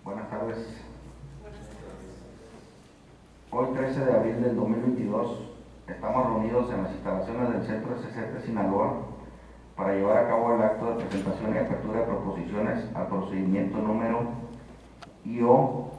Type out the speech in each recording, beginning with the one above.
Buenas tardes. Hoy 13 de abril del 2022 estamos reunidos en las instalaciones del Centro SCT Sinaloa para llevar a cabo el acto de presentación y apertura de proposiciones al procedimiento número IO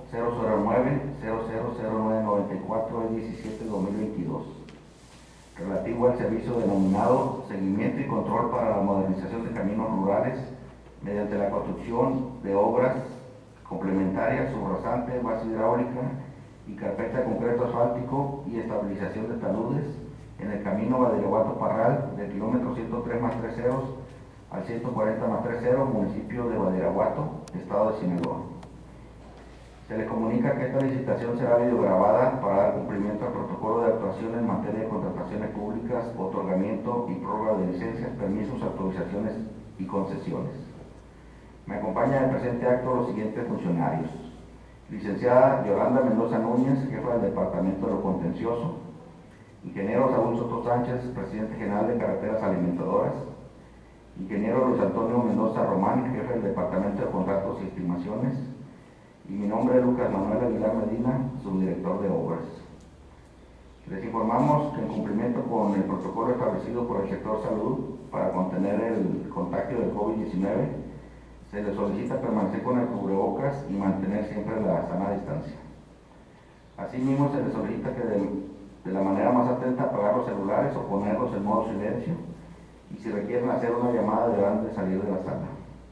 009-000994-17-2022 relativo al servicio denominado Seguimiento y Control para la Modernización de Caminos Rurales mediante la construcción de obras complementarias, subrasante, base hidráulica y carpeta de concreto asfáltico y estabilización de taludes en el camino Badiraguato-Parral del kilómetro 103 más 3 ceros al 140 más 3 ceros, municipio de Badiraguato, estado de Sinaloa. Se le comunica que esta licitación será videograbada para dar cumplimiento al protocolo de actuación en materia de contrataciones públicas, otorgamiento y prórroga de licencias, permisos, autorizaciones y concesiones. Me acompaña en el presente acto los siguientes funcionarios: licenciada Yolanda Mendoza Núñez, jefa del Departamento de lo Contencioso; ingeniero Saúl Soto Sánchez, presidente general de Carreteras Alimentadoras; ingeniero Luis Antonio Mendoza Román, jefe del Departamento de Contratos y Estimaciones; y mi nombre es Lucas Manuel Aguilar Medina, subdirector de Obras. Les informamos que en cumplimiento con el protocolo establecido por el sector salud para contener el contagio del COVID-19, se les solicita permanecer con el cubrebocas y mantener siempre la sana distancia. Asimismo, se les solicita que de la manera más atenta apagar los celulares o ponerlos en modo silencio, y si requieren hacer una llamada deberán de salir de la sala.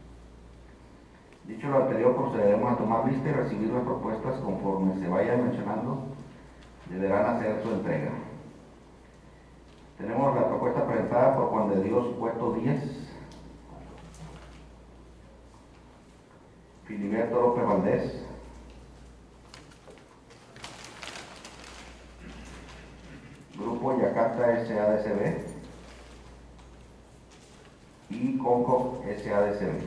Dicho lo anterior, procederemos a tomar lista y recibir las propuestas conforme se vayan mencionando, deberán hacer su entrega. Tenemos la propuesta presentada por Juan de Dios Puerto Díaz, Filiberto López Valdés, Grupo Yakarta SADCB y Conco SADCB.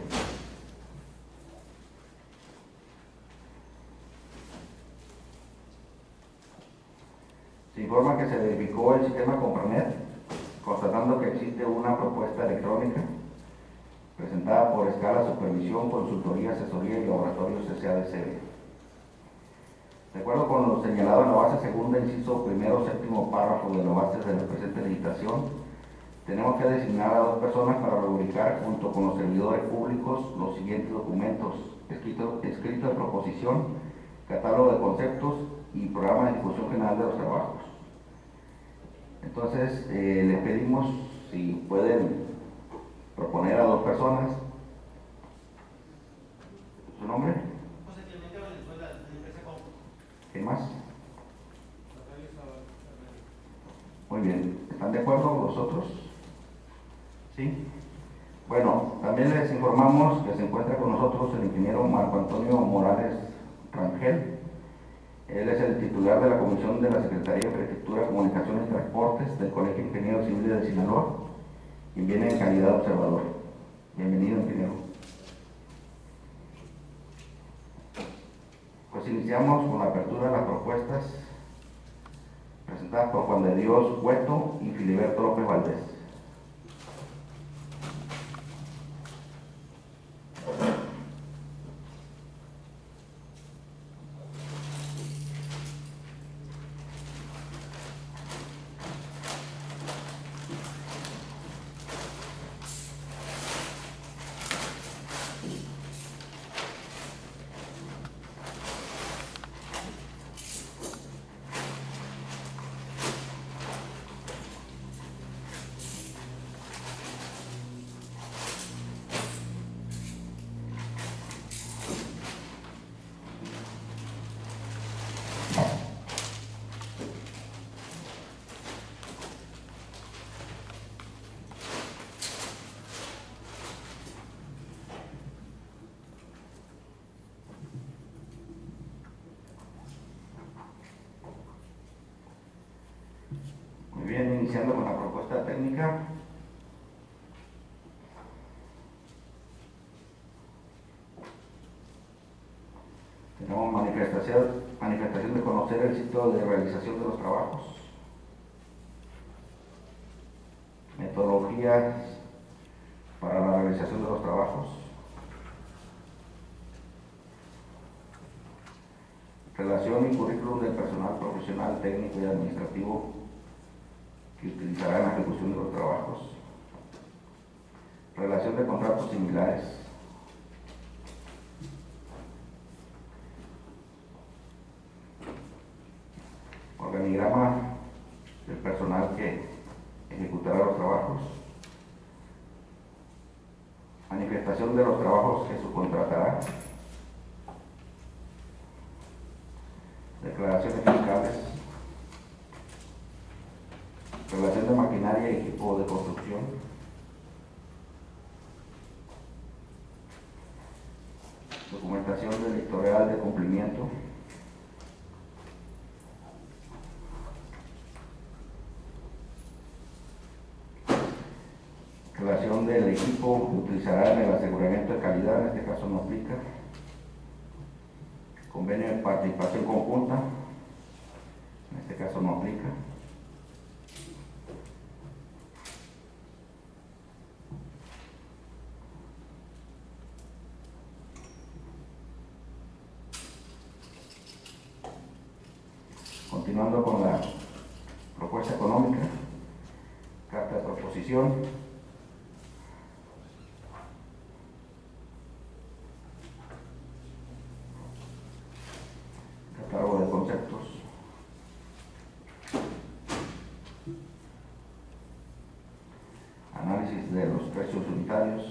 Se informa que se verificó el sistema Compranet, constatando que existe una propuesta electrónica presentada por Escala Supervisión, Consultoría, Asesoría y Laboratorios SADCB. De acuerdo con lo señalado en la base segunda, inciso primero, séptimo párrafo de la base de la presente licitación, tenemos que designar a 2 personas para rubricar junto con los servidores públicos los siguientes documentos: escrito de proposición, catálogo de conceptos y programa de ejecución general de los trabajos. Entonces, les pedimos si pueden proponer a 2 personas. ¿Su nombre? José Clemente Valenzuela, de la empresa Conco. ¿Qué más? Muy bien, ¿están de acuerdo los otros? ¿Sí? Bueno, también les informamos que se encuentra con nosotros el ingeniero Marco Antonio Morales Rangel. Él es el titular de la Comisión de la Secretaría de Infraestructura, Comunicaciones y Transportes del Colegio de Ingenieros Civiles de Sinaloa, y viene en calidad de observador. Bienvenido, ingeniero. Pues iniciamos con la apertura de las propuestas presentadas por Juan de Dios Cueto y Filiberto López Valdés. Muy bien, iniciando con la propuesta técnica. Tenemos manifestación de conocer el sitio de realización de los trabajos, metodologías para la realización de los trabajos, Relación y currículum del personal profesional, técnico y administrativo que utilizará en la ejecución de los trabajos. Relación de contratos similares. Organigrama del personal que ejecutará los trabajos. Manifestación de los trabajos que subcontratará. Declaraciones fiscales. Relación de maquinaria y equipo de construcción. Documentación del historial de cumplimiento. Relación del equipo que utilizará en el aseguramiento de calidad, en este caso no aplica. Convenio de participación conjunta, en este caso no aplica. Continuando con la propuesta económica, carta de proposición. Catálogo de conceptos. Análisis de los precios unitarios.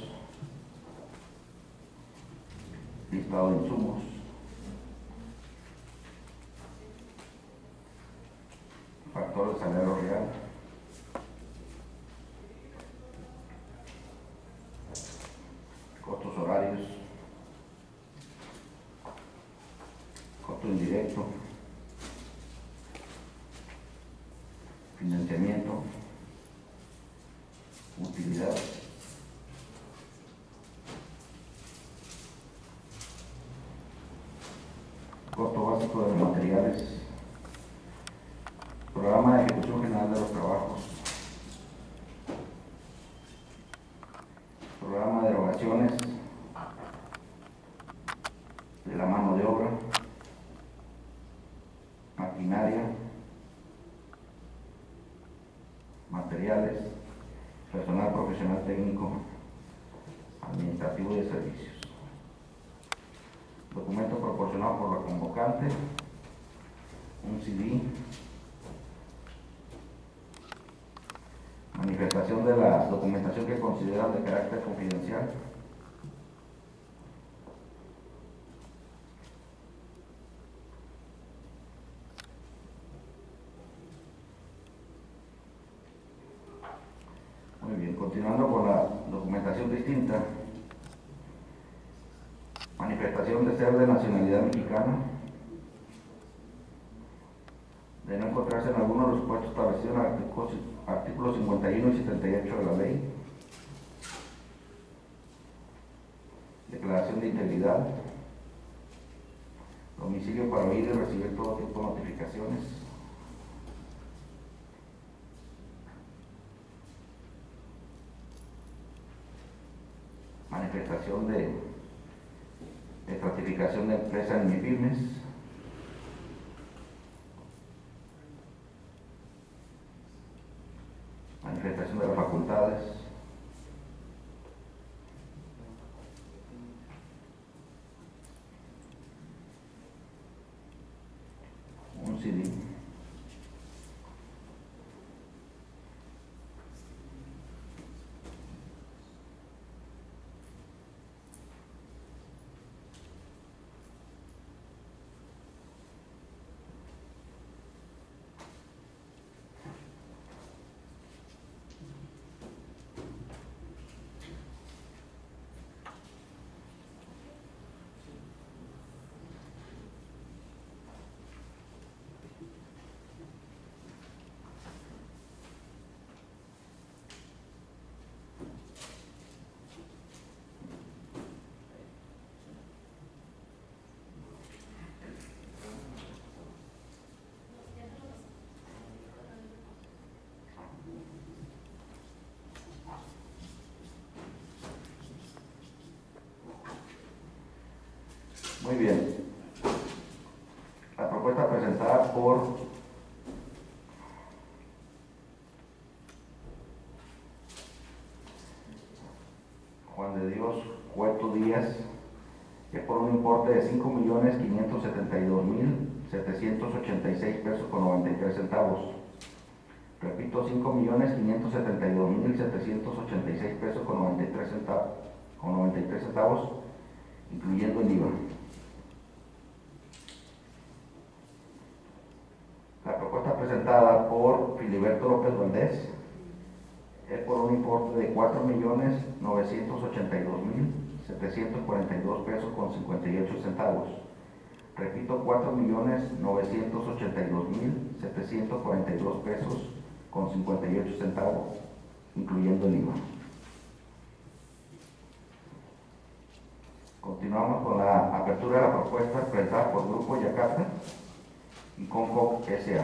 Listado de insumos. Factor de salario real. Costos horarios. Costo indirecto. Financiamiento. Utilidad. Costo básico de los materiales. Programa de ejecución general de los trabajos. Programa de erogaciones de la mano de obra. Maquinaria. Materiales. Personal profesional técnico, administrativo y de servicios. Documento proporcionado por la convocante. Un CD. Manifestación de la documentación que consideran de carácter confidencial. Muy bien, continuando con la documentación distinta. Manifestación de ser de nacionalidad mexicana. De no encontrarse en alguno de los supuestos establecidos en el artículos 51 y 78 de la ley. Declaración de integridad. Domicilio para oír y recibir todo tipo de notificaciones. Manifestación de estratificación de empresa en MIPYMES. Manifestación de las facultades. Un CD. Muy bien. Soto Díaz, es por un importe de 5.572.786 pesos con 93 centavos. Repito, 5.572.786 pesos con 93 centavos, incluyendo el IVA. La propuesta presentada por Filiberto López Valdés es por un importe de 4.982.742 pesos con 58 centavos. Repito, 4.982.742 pesos con 58 centavos, incluyendo el IVA. Continuamos con la apertura de la propuesta presentada por Grupo Yacata y Concoc S.A.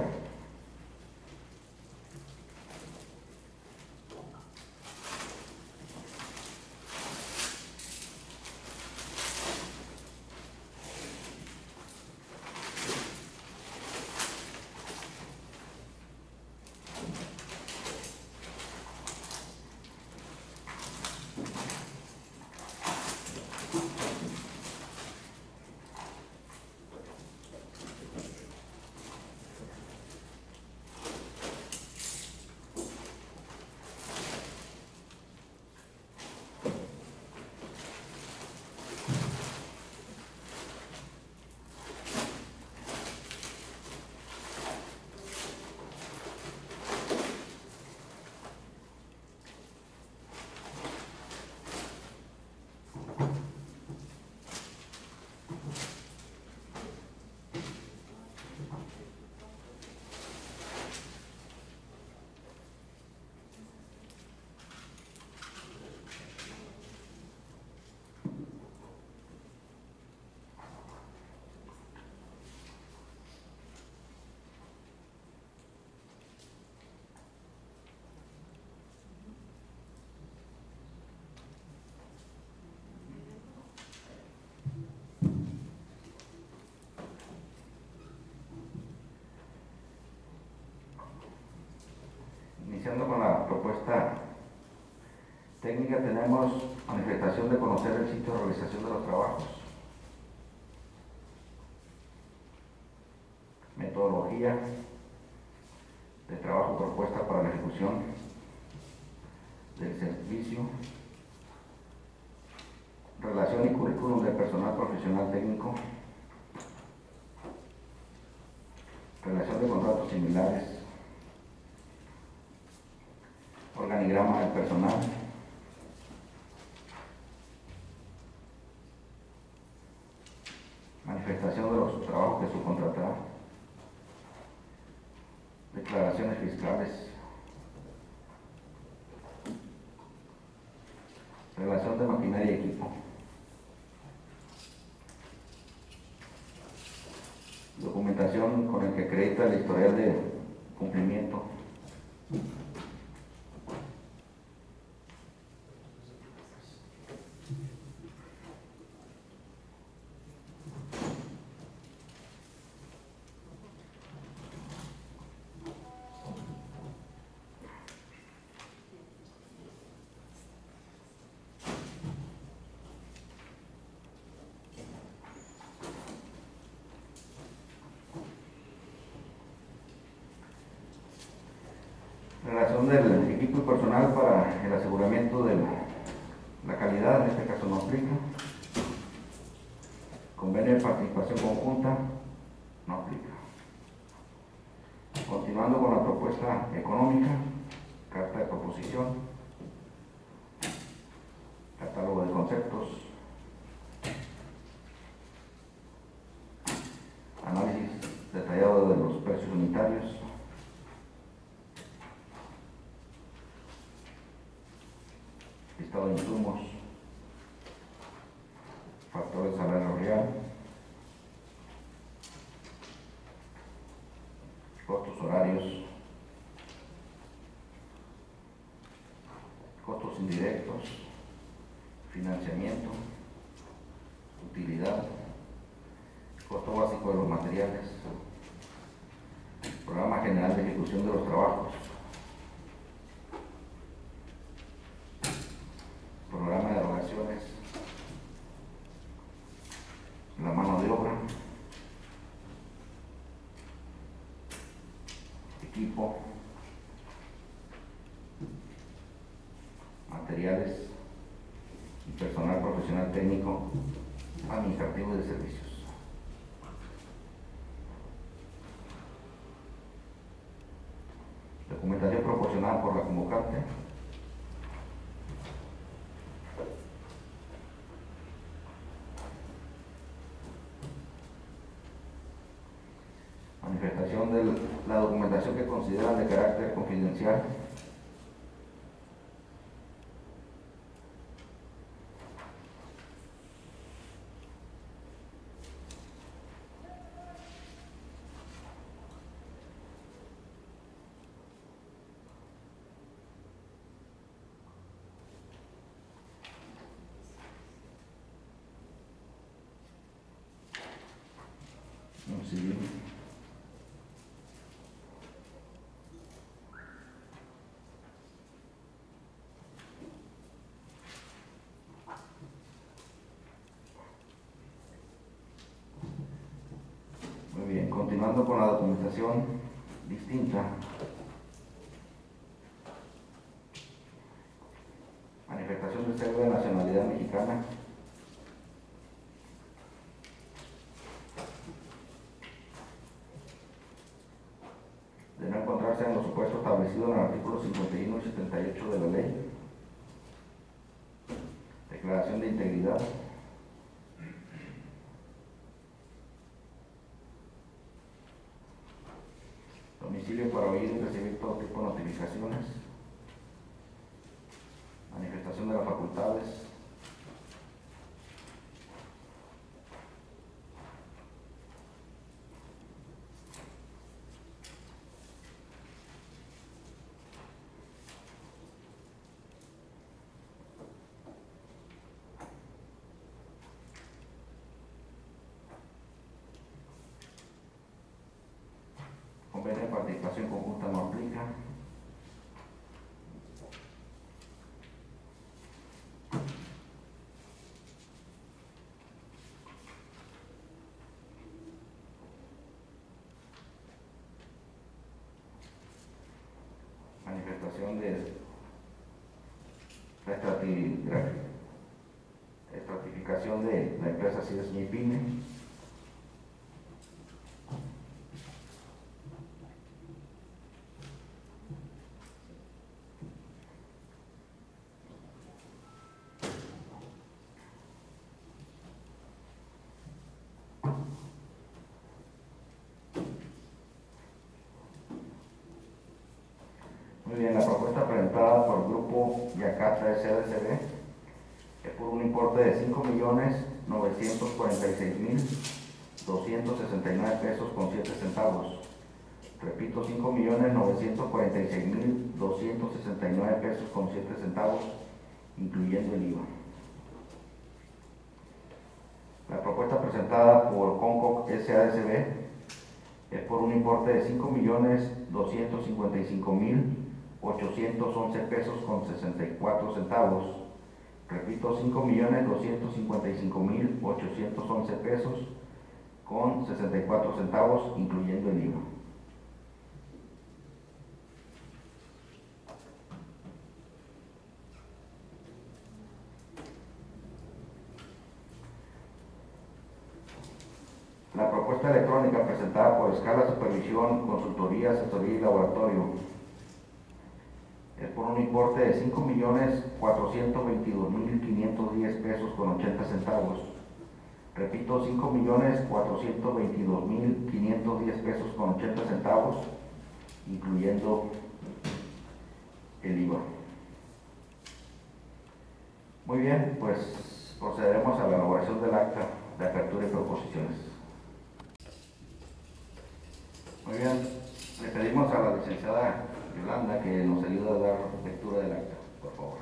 Iniciando con la propuesta técnica, tenemos manifestación de conocer el sitio de realización de los trabajos, metodología de trabajo propuesta para la ejecución del servicio, relación y currículum del personal profesional técnico, relación de contratos similares, organigrama del personal, manifestación de los trabajos que subcontratar, declaraciones fiscales, relación de maquinaria y equipo, documentación con el que acredita el historial de cumplimiento, relación del equipo y personal para el aseguramiento de la calidad, en este caso no aplica, convenio de participación conjunta, no aplica. Continuando con la propuesta económica, carta de proposición, catálogo de conceptos, análisis detallado de los precios unitarios, listado de insumos, factor de salario real, costos horarios, costos indirectos, financiamiento, utilidad, costo básico de los materiales, programa general de ejecución de los trabajos, programa de erogaciones, equipo, materiales y personal profesional técnico, administrativo y de servicios. Documentación proporcionada por la convocante. Manifestación de la documentación que consideran de carácter confidencial. Sí. Muy bien, continuando con la documentación distinta. Manifestación de cédula de nacionalidad mexicana. De no encontrarse en los supuestos establecidos en el artículo 51 y 78 de la ley. Declaración de integridad. Domicilio para oír y recibir todo tipo de notificaciones. Manifestación de las facultades. Convenio de participación conjunta no aplica. Manifestación de la estratificación de la empresa CIDES MIPYME. Muy bien, la propuesta presentada por el grupo Yacatra SADCB es por un importe de 5.946.269 pesos con 7 centavos. Repito, 5.946.269 pesos con 7 centavos, incluyendo el IVA. La propuesta presentada por CONCOC SADCB es por un importe de 5.255.811 pesos con 64 centavos. Repito, 5.255.811 pesos con 64 centavos, incluyendo el IVA. La propuesta electrónica presentada por Escala Supervisión, Consultoría, Asesoría y Laboratorio es por un importe de 5.422.510 pesos con 80 centavos. Repito, 5.422.510 pesos con 80 centavos, incluyendo el IVA. Muy bien, pues procederemos a la elaboración del acta de apertura y proposiciones. Muy bien, le pedimos a la licenciada Yolanda que nos ayude a dar lectura del acta, por favor.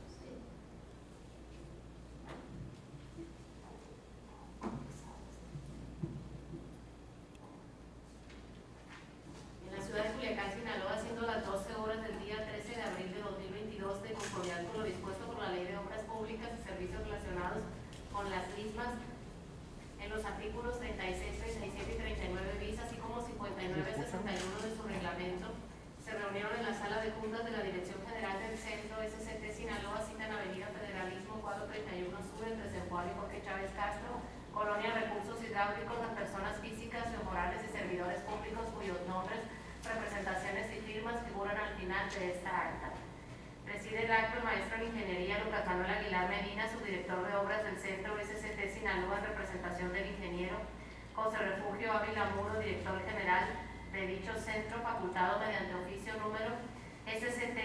En la ciudad de Culiacán, Sinaloa, siendo las 12 horas del día 13 de abril de 2022, de conformidad con lo dispuesto por la Ley de Obras Públicas y Servicios relacionados con las mismas, en los artículos 36, 37 y 39 bis, así como 59 y 61 de su reglamento, se reunieron en la sala de juntas de la Dirección General del Centro SCT Sinaloa, cita en Avenida Federalismo 431 Sur, entre Zempoala y Jorge Chávez Castro, Colonia Recursos Hidráulicos, las personas físicas o morales y servidores públicos cuyos nombres, representaciones y firmas figuran al final de esta acta. Preside el acto el maestro en Ingeniería Lucas Manuel Aguilar Medina, subdirector de obras del Centro SCT Sinaloa, en representación del ingeniero José Refugio Ávila Muro, director general de dicho centro, facultado mediante oficio número SCT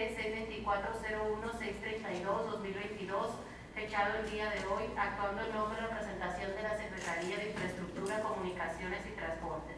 62401-632-2022, fechado el día de hoy, actuando en nombre de representación de la Secretaría de Infraestructura, Comunicaciones y Transportes.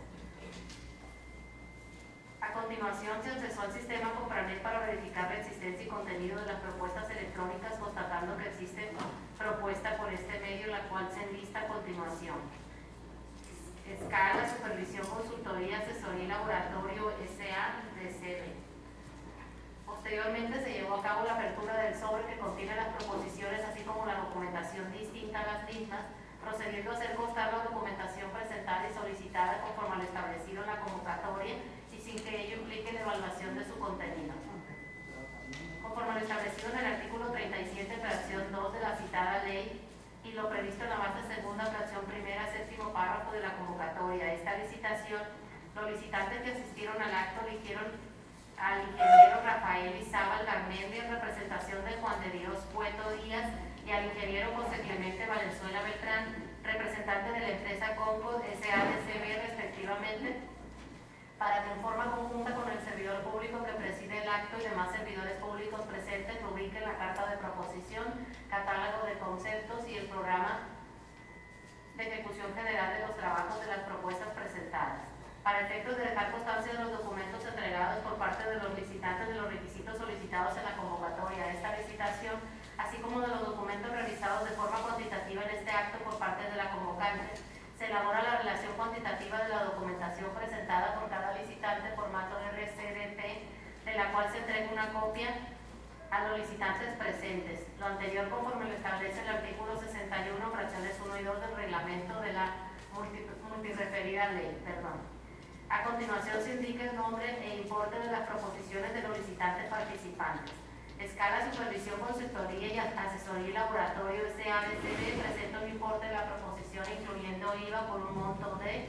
A continuación, se accesó al sistema Compranet para verificar la existencia y contenido de las propuestas electrónicas, constatando que existe propuesta por este medio, la cual se enlista a continuación. Escala, Supervisión, Consultoría, Asesoría y Laboratorio S.A.D.C.B. Posteriormente se llevó a cabo la apertura del sobre que contiene las proposiciones, así como la documentación distinta a las mismas, procediendo a hacer constar la documentación presentada y solicitada conforme a lo establecido en la convocatoria y sin que ello implique la evaluación de su contenido. Conforme a lo establecido en el artículo 37, fracción 2 de la citada ley, y lo previsto en la base segunda, fracción primera, séptimo párrafo de la convocatoria. Esta licitación, los licitantes que asistieron al acto eligieron al ingeniero Rafael Izábal Garmendia en representación de Juan de Dios Cueto Díaz y al ingeniero José Clemente Valenzuela Beltrán, representante de la empresa Conco S.A.D.C.B. respectivamente, para que en forma conjunta con el servidor público que preside el acto y demás servidores públicos presentes rubriquen la carta de proposición, catálogo de conceptos y el programa de ejecución general de los trabajos de las propuestas presentadas. Para efectos de dejar constancia de los documentos entregados por parte de los licitantes de los requisitos solicitados en la convocatoria de esta licitación, así como de los documentos realizados de forma cuantitativa en este acto por parte de la convocante, se elabora la relación cuantitativa de la documentación presentada por cada licitante, formato RCDP, de la cual se entrega una copia a los licitantes presentes. Lo anterior conforme lo establece el artículo 61, fracciones 1 y 2 del reglamento de la multireferida ley. A continuación se indica el nombre e importe de las proposiciones de los licitantes participantes. Escala, Supervisión, Consultoría y Asesoría y Laboratorio S.A.D.C.B. presenta un importe de la proposición incluyendo IVA por un monto de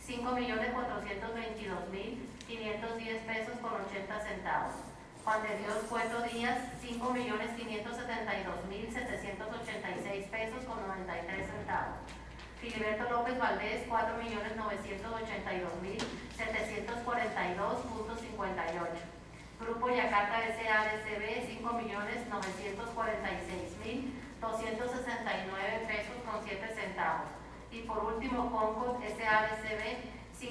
5.422.510 pesos con 80 centavos. Juan de Dios Cueto Díaz, 5.572.786 pesos con 93 centavos. Filiberto López Valdés, 4.987.742.58. Grupo Yakarta S.A.D.C.B. 5.946.269 pesos con 7 centavos. Y por último, Conco S.A.D.C.B.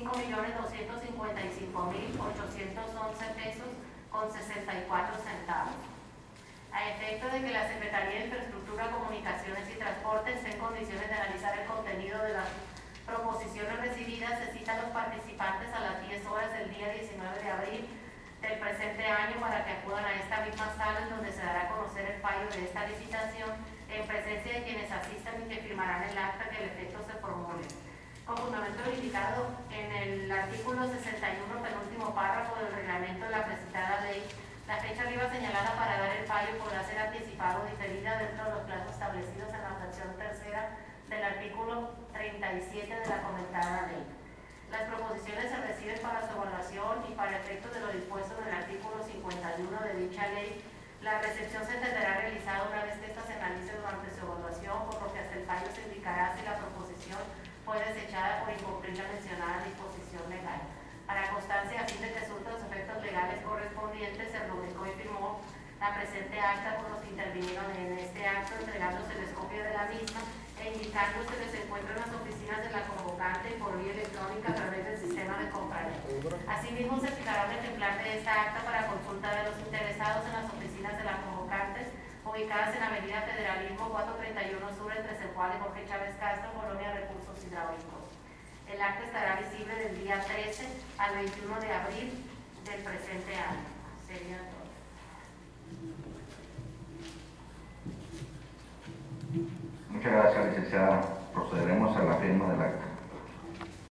5.255.811 pesos con 64 centavos. A efecto de que la Secretaría de Infraestructura, Comunicaciones y Transportes esté en condiciones de analizar el contenido de las proposiciones recibidas, se cita a los participantes a las 10 horas del día 19 de abril del presente año para que acudan a esta misma sala en donde se dará a conocer el fallo de esta licitación en presencia de quienes asistan y que firmarán el acta que el efecto se formule. Con fundamento verificado en el artículo 61, penúltimo párrafo del reglamento de la precitada ley, la fecha arriba señalada para dar el fallo podrá ser anticipada o diferida dentro de los plazos establecidos en la fracción tercera del artículo 37 de la comentada ley. Las proposiciones se reciben para su evaluación y para efectos de lo dispuesto en el artículo 51 de dicha ley. La recepción se entenderá realizada una vez que ésta se analice durante su evaluación, por lo que hasta el fallo se indicará si la proposición fue desechada por incumplir la mencionada disposición legal. Para constancia, a fin de que surta los efectos legales correspondientes, se rubricó y firmó la presente acta por los que intervinieron en este acto, entregándoseles copia de la misma e indicándose que se encuentra en las oficinas de la convocante y por vía electrónica a través del sistema de Compranet. Asimismo, se fijará un ejemplar de esta acta para consulta de los interesados en las oficinas de la convocante, ubicadas en Avenida Federalismo 431 Sur, entre Zempoala y Jorge Chávez Castro, Colonia Recursos Hidráulicos. El acta estará visible del día 13 al 21 de abril del presente año. Sería todo. Muchas gracias, licenciada. Procederemos a la firma del acta.